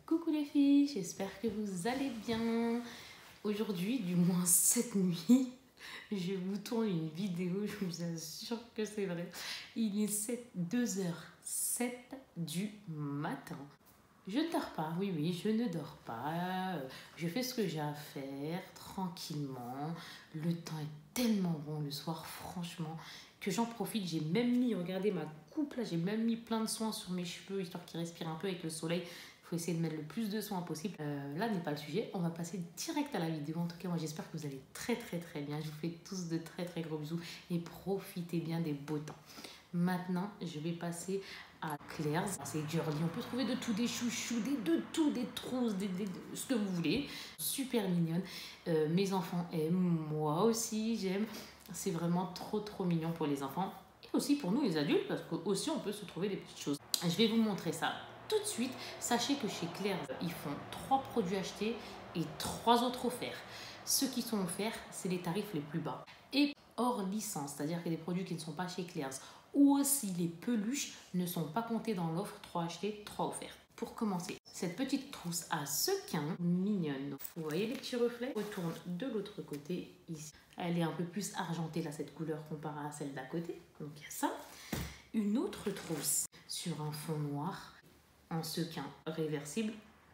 Coucou les filles, j'espère que vous allez bien. Aujourd'hui, du moins cette nuit, je vous tourne une vidéo, je vous assure que c'est vrai. Il est 2h07 du matin. Je ne dors pas, oui, je ne dors pas. Je fais ce que j'ai à faire tranquillement. Le temps est tellement bon le soir, franchement, que j'en profite. J'ai même mis, regardez ma coupe là, j'ai même mis plein de soins sur mes cheveux, histoire qu'ils respirent un peu avec le soleil. Il faut essayer de mettre le plus de soins possible. Là n'est pas le sujet, on va passer direct à la vidéo. En tout cas, moi j'espère que vous allez très bien. Je vous fais tous de très gros bisous et profitez bien des beaux temps. Maintenant, je vais passer à Claire's. C'est girly, on peut trouver de tout, des chouchous, de tout, des trousses, ce que vous voulez. Super mignonne. Mes enfants aiment, moi aussi j'aime. C'est vraiment trop mignon pour les enfants. Et aussi pour nous les adultes, parce qu'aussi on peut se trouver des petites choses. Je vais vous montrer ça tout de suite. Sachez que chez Claire's, ils font 3 produits achetés et 3 autres offerts. Ceux qui sont offerts, c'est les tarifs les plus bas. Et hors licence, c'est-à-dire que des produits qui ne sont pas chez Claire's ou aussi les peluches ne sont pas comptés dans l'offre 3 achetés, 3 offerts. Pour commencer, cette petite trousse à sequins, mignonne. Vous voyez les petits reflets? Retourne de l'autre côté, ici. Elle est un peu plus argentée, là, cette couleur comparée à celle d'à côté. Donc, il y a ça. Une autre trousse sur un fond noir, en sequin réversible.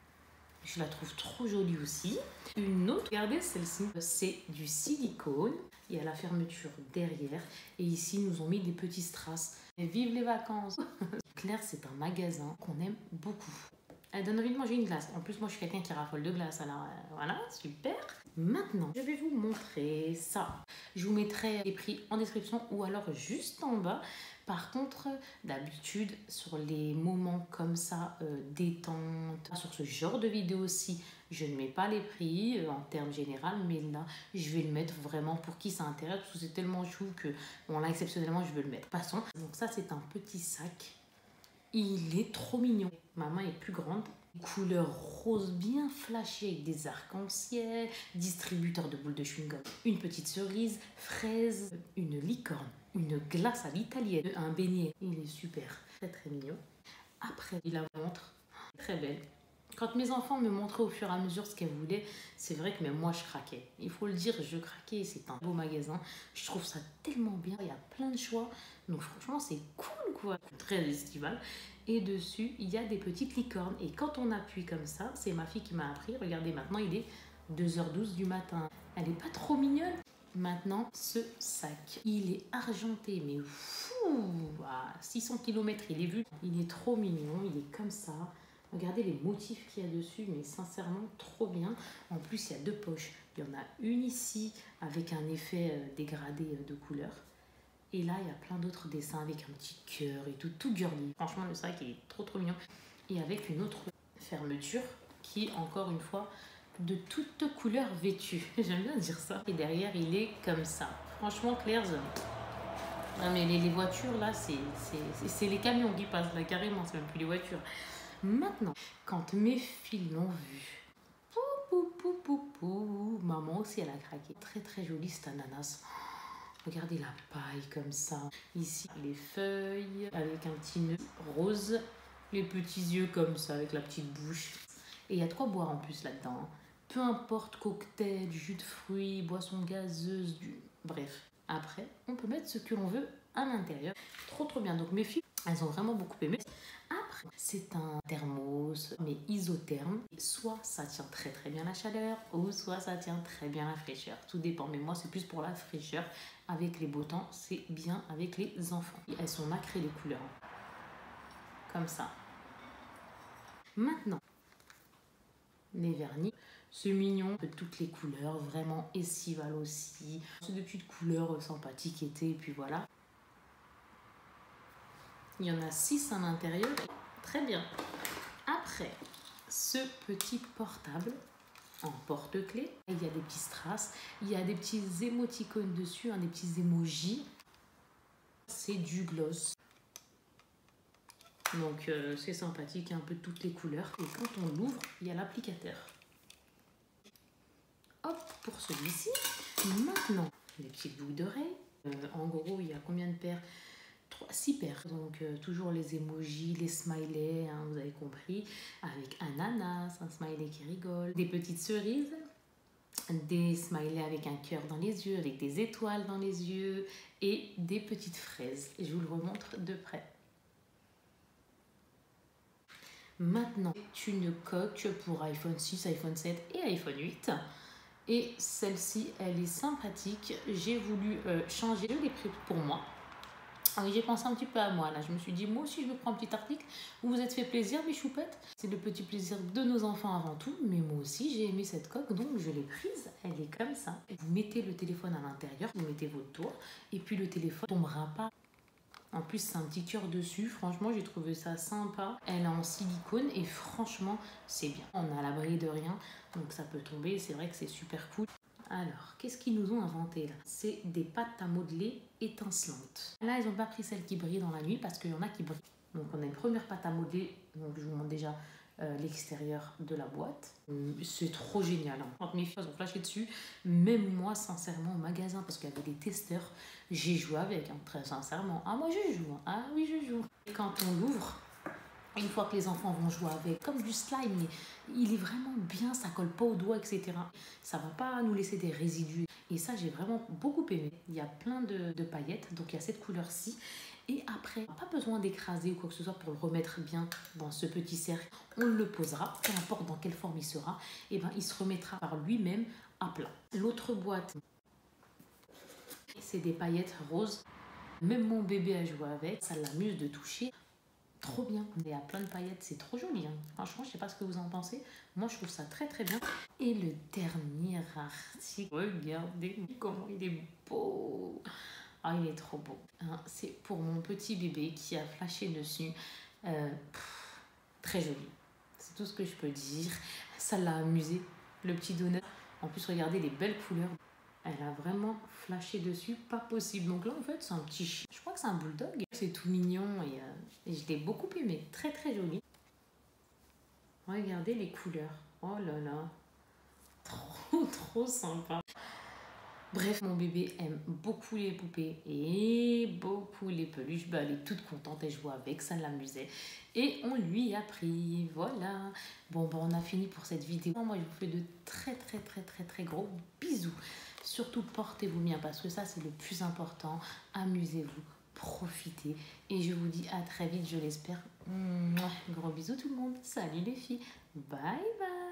Je la trouve trop jolie aussi. Une autre, regardez celle-ci, c'est du silicone. Il y a la fermeture derrière. Et ici, ils nous ont mis des petits strass. Et vive les vacances. Claire's, c'est un magasin qu'on aime beaucoup. Elle donne envie de manger une glace. En plus, moi, je suis quelqu'un qui raffole de glace. Alors, voilà, super. Maintenant, je vais vous montrer ça. Je vous mettrai les prix en description ou alors juste en bas. Par contre, d'habitude, sur les moments comme ça, détente, sur ce genre de vidéo aussi, je ne mets pas les prix en termes généraux, mais là, je vais le mettre vraiment pour qui ça intéresse, parce que c'est tellement chou que, bon là, exceptionnellement, je veux le mettre. Passons. Donc ça, c'est un petit sac. Il est trop mignon. Ma main est plus grande. Couleur rose bien flashée avec des arcs-en-ciel, distributeur de boules de chewing-gum, une petite cerise, fraise, une licorne, une glace à l'italienne, un beignet. Il est super, très mignon. Après, il la montre, très belle. Quand mes enfants me montraient au fur et à mesure ce qu'elles voulaient, c'est vrai que même moi je craquais. Il faut le dire, je craquais, c'est un beau magasin. Je trouve ça tellement bien, il y a plein de choix. Donc franchement, c'est cool quoi. Très estival. Et dessus, il y a des petites licornes. Et quand on appuie comme ça, c'est ma fille qui m'a appris. Regardez, maintenant il est 2h12 du matin. Elle est pas trop mignonne? Maintenant, ce sac, il est argenté, mais fou, à 600 km, il est vu. Il est trop mignon, il est comme ça. Regardez les motifs qu'il y a dessus, mais sincèrement, trop bien. En plus, il y a 2 poches. Il y en a une ici, avec un effet dégradé de couleur. Et là, il y a plein d'autres dessins avec un petit cœur et tout girly. Franchement, le sac est trop mignon. Et avec une autre fermeture qui, encore une fois, de toutes couleurs vêtues. J'aime bien dire ça. Et derrière, il est comme ça. Franchement, Claire's, non mais les voitures, là, c'est les camions qui passent, là, carrément. C'est même plus les voitures. Maintenant, quand mes filles l'ont vu, maman aussi, elle a craqué. Très joli, cet ananas. Regardez la paille comme ça. Ici, les feuilles avec un petit nœud rose. Les petits yeux comme ça avec la petite bouche. Et il y a de quoi boire en plus là-dedans. Peu importe, cocktail, jus de fruits, boisson gazeuse, bref. Après, on peut mettre ce que l'on veut à l'intérieur. Trop bien. Donc mes filles, elles ont vraiment beaucoup aimé. Après, c'est un thermos, mais isotherme. Soit ça tient très bien la chaleur, ou soit ça tient très bien la fraîcheur. Tout dépend, mais moi c'est plus pour la fraîcheur. Avec les beaux temps, c'est bien avec les enfants. Et elles sont nacrées les couleurs. Comme ça. Maintenant, les vernis. C'est mignon de toutes les couleurs, vraiment estival aussi. C'est des petites couleurs sympathiques été, et puis voilà. Il y en a 6 à l'intérieur. Très bien. Après, ce petit portable en porte-clés, il y a des petits strass, il y a des petits émoticônes dessus, des petits emojis. C'est du gloss. Donc c'est sympathique, un peu toutes les couleurs. Et quand on l'ouvre, il y a l'applicateur. Hop, pour celui-ci. Maintenant, les petites boucles d'oreilles. En gros, il y a combien de paires? 6 paires. Donc toujours les emojis, les smileys, hein, vous avez compris, avec un ananas, un smiley qui rigole, des petites cerises, des smileys avec un cœur dans les yeux, avec des étoiles dans les yeux et des petites fraises. Je vous le remontre de près. Maintenant, une coque pour iPhone 6, iPhone 7 et iPhone 8. Et celle-ci, elle est sympathique. J'ai voulu changer, je l'ai pris pour moi. J'ai pensé un petit peu à moi là. Je me suis dit, moi aussi, je me prends un petit article. Vous vous êtes fait plaisir, mes choupettes. C'est le petit plaisir de nos enfants avant tout. Mais moi aussi, j'ai aimé cette coque, donc je l'ai prise. Elle est comme ça. Vous mettez le téléphone à l'intérieur, vous mettez votre tour, et puis le téléphone ne tombera pas. En plus, c'est un petit cœur dessus. Franchement, j'ai trouvé ça sympa. Elle est en silicone et franchement, c'est bien. On est à l'abri de rien, donc ça peut tomber. C'est vrai que c'est super cool. Alors, qu'est-ce qu'ils nous ont inventé là? C'est des pâtes à modeler étincelantes. Là, ils n'ont pas pris celles qui brillent dans la nuit parce qu'il y en a qui brillent. Donc, on a une première pâte à modeler. Donc, je vous montre déjà l'extérieur de la boîte. C'est trop génial. Hein. Quand mes filles ont flashé dessus, même moi, sincèrement, au magasin, parce qu'il y avait des testeurs, j'ai joué avec, hein, très sincèrement. Ah, moi, je joue. Hein. Ah oui, je joue. Et quand on l'ouvre, une fois que les enfants vont jouer avec, comme du slime, mais il est vraiment bien, ça colle pas aux doigts, etc. Ça va pas nous laisser des résidus. Et ça, j'ai vraiment beaucoup aimé. Il y a plein de paillettes, donc il y a cette couleur-ci. Et après, pas besoin d'écraser ou quoi que ce soit pour le remettre bien dans ce petit cercle. On le posera, peu importe dans quelle forme il sera, et ben il se remettra par lui-même à plat. L'autre boîte, c'est des paillettes roses. Même mon bébé a joué avec, ça l'amuse de toucher. Trop bien. Il y a plein de paillettes, c'est trop joli. Hein. Franchement, je sais pas ce que vous en pensez. Moi, je trouve ça très très bien. Et le dernier article, regardez comment il est beau. Ah, il est trop beau. Hein, c'est pour mon petit bébé qui a flashé dessus. Très joli. C'est tout ce que je peux dire. Ça l'a amusé, le petit donut. En plus, regardez les belles couleurs. Elle a vraiment flashé dessus, pas possible. Donc là, en fait, c'est un petit chien. Je crois que c'est un bulldog. C'est tout mignon et je l'ai beaucoup aimé. Très, très joli. Regardez les couleurs. Oh là là. Trop, trop sympa. Bref, mon bébé aime beaucoup les poupées et beaucoup les peluches. Bah, elle est toute contente, elle joue avec, ça l'amusait. Et on lui a pris, voilà. Bon, bah, on a fini pour cette vidéo. Moi, je vous fais de très, très, très, très, très gros bisous. Surtout, portez-vous bien parce que ça, c'est le plus important. Amusez-vous, profitez. Et je vous dis à très vite, je l'espère. Gros bisous tout le monde. Salut les filles. Bye bye.